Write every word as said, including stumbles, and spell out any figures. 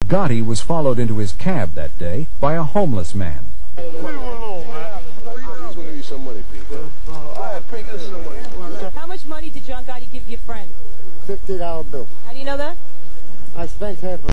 Gotti was followed into his cab that day by a homeless man. How much money did John Gotti give your friend? fifty dollar bill. How do you know that? I spent half of it.